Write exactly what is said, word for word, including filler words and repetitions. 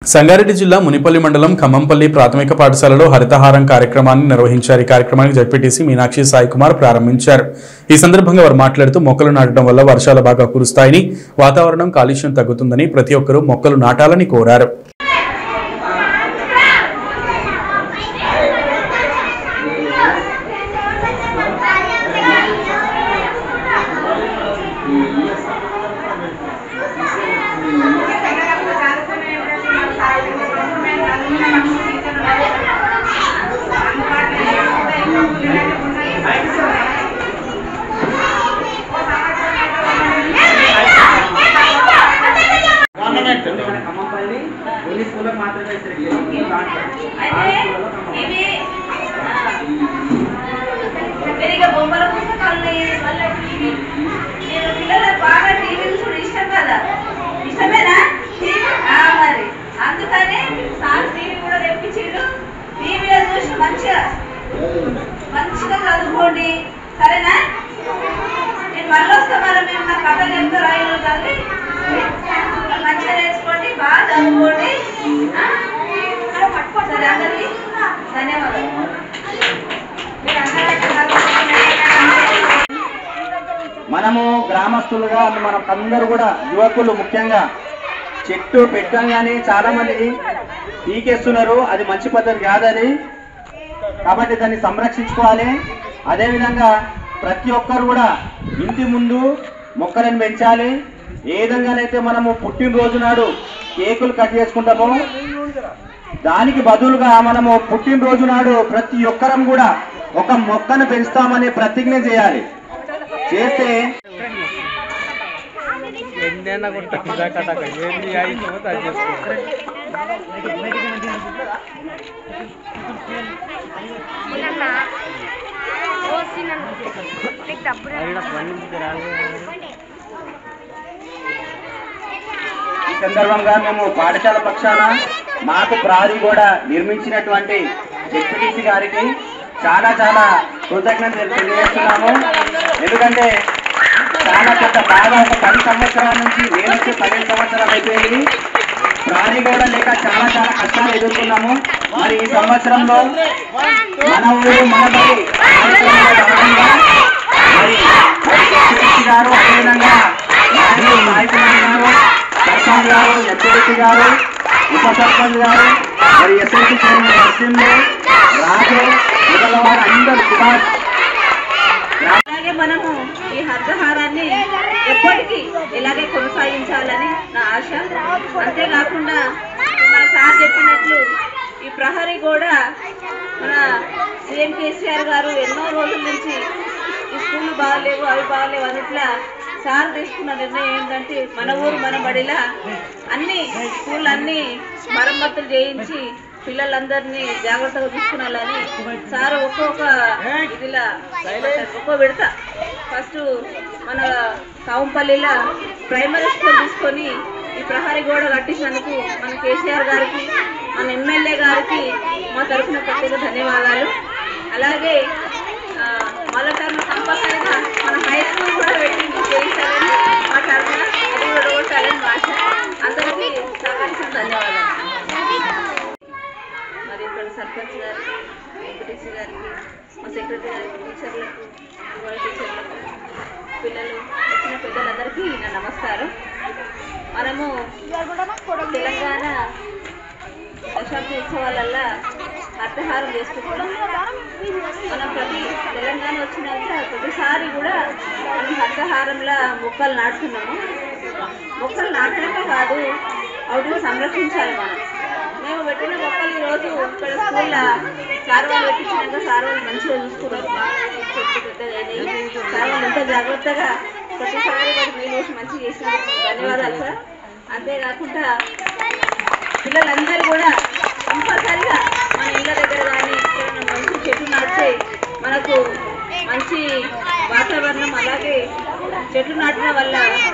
సంగారెడ్డి జిల్లా మునిపల్లి మండలం ఖమ్మంపల్లి ప్రాథమిక పాఠశాలలో హరితహారం కార్యక్రమాన్ని నిర్వహించారు। ఈ కార్యక్రమానికి జడ్పీటీసీ మీనాక్షి సాయి కుమార్ ప్రారంభించారు। ఈ సందర్భంగా వారు మాట్లాడుతూ మొక్కలు నాటడం వల్ల వర్షాలు బాగా కురుస్తాయని, వాతావరణం కాలుష్యం తగ్గుతుందని ప్రతి ఒక్కరూ మొక్కలు నాటాలని కోరారు। మంచిగా చదువుకోండి సరేనా। నేను మళ్ళీ వస్తా మరి మేము నా కథ చెప్తా రాయలు కానీ మంచిగా నేర్చుకోండి, బాగా చదువుకోండి సరే। అందరికీ ధన్యవాదాలు। మనము గ్రామస్తులుగా మనకందరూ కూడా యువకులు ముఖ్యంగా చెట్టు పెట్టంగానే చాలా మంది పీకేస్తున్నారు, అది మంచి పద్ధతి కాదని, కాబట్టి దాన్ని సంరక్షించుకోవాలి। అదేవిధంగా ప్రతి ఒక్కరు కూడా ఇంటి ముందు మొక్కలను పెంచాలి। ఏ విధంగానైతే మనము పుట్టినరోజు నాడు కేకులు కట్ చేసుకుంటామో దానికి బదులుగా మనము పుట్టినరోజు నాడు ప్రతి ఒక్కరం కూడా ఒక మొక్కను పెంచుతామని ప్రతిజ్ఞ చేయాలి। చేస్తే ఈ సందర్భంగా మేము పాఠశాల పక్షాన మాకు ప్రహరీ కూడా నిర్మించినటువంటి జెడ్పీటీసీ గారికి చాలా చాలా కృతజ్ఞతలు తెలియజేస్తున్నాము। ఎందుకంటే చాలా పెద్ద బాగా ఒక పది సంవత్సరాల నుంచి నేను వచ్చి పదిహేను సంవత్సరాలు అయిపోయింది, ప్రహరీ కూడా లేక చాలా చాలా కష్టాలు ఎదుర్కొన్నాము। మరి ఈ సంవత్సరంలో మన ఊరు మనబడి మరి జెడ్పీటీసీ గారు, అదేవిధంగా నాయకులు నాయకులు గారు, సర్పంచ్ గారు, ఎంపీటీసీ గారు, ఉప సర్పంచ్ గారు, మరి ఎస్ఎల్సీ చైర్మన్ నరసింహు రాజు మొదలవారు అందరూ సుభాష్। అలాగే మనము ఈ హరితహారాన్ని ఎప్పటికీ ఇలాగే కొనసాగించాలని నా ఆశ। అంతేకాకుండా మన సార్ చెప్పినట్లు ఈ ప్రహరీ కూడా మన సీఎం కేసీఆర్ గారు ఎన్నో రోజుల నుంచి ఈ స్కూళ్ళు బాగాలేవు అవి బాగాలేవు అన్నట్లా సార్ తీసుకున్న నిర్ణయం ఏంటంటే మన ఊరు మన బడిలా అన్ని స్కూళ్ళు అన్ని మరమ్మతులు చేయించి పిల్లలందరినీ జాగ్రత్తగా తీసుకున్నాలని సార్ ఒక్కొక్క ఇదిలా ఒక్కో విడత ఫస్ట్ మన కావంపల్లిలో ప్రైమరీ స్కూల్ తీసుకొని ఈ ప్రహరీ గోడ కట్టించినందుకు మన కేసీఆర్ గారికి, మన ఎమ్మెల్యే గారికి మా తరఫున ప్రత్యేక ధన్యవాదాలు। అలాగే మళ్ళా టర్మ్ కంపల్సరీగా మన హై స్కూల్ కూడా పెట్టి చేయించాలని మా తరఫున అది కూడా ఓటాలని భాష అందరికీ సహకరించిన ధన్యవాదాలు। మరి ఇక్కడ సర్పంచ్ గారికి, ఎంపీటీసీ గారికి, మా సెక్రటరీ గారికి, టీచర్లకు, టీచర్లకు, పిల్లలు వచ్చిన పెద్దలందరికీ నా నమస్కారం। మనము తెలంగాణ దశాబ్ది ఉత్సవాలల్లో హరితహారం చేసుకుంటున్నాం। మనం ప్రతి తెలంగాణ వచ్చినాక ప్రతిసారి కూడా మనం హరితహారంలో మొక్కలు నాటుతున్నాము। మొక్కలు నాటడమే కాదు, వాటిని సంరక్షించాలి మనం। మేము పెట్టిన మొక్కలు ఈరోజు ఇక్కడ స్కూల్లో సార్ వాళ్ళు పెట్టించినాక సార్ వాళ్ళు మంచిగా చూసుకున్నారు, చెట్టు పెద్దగా అయినాయి, సార్ వాళ్ళు ఎంతో జాగ్రత్తగా ప్రతిసారి వాటికి నీళ్ళు వేసి మంచిగా చేసినందుకు ధన్యవాదాలు సార్। అంతేకాకుండా పిల్లలందరూ కూడా కంపల్సరిగా మన ఇళ్ళ దగ్గర కానీ మంచి చెట్లు నాటితే మనకు మంచి వాతావరణం, అలాగే చెట్లు నాటడం వల్ల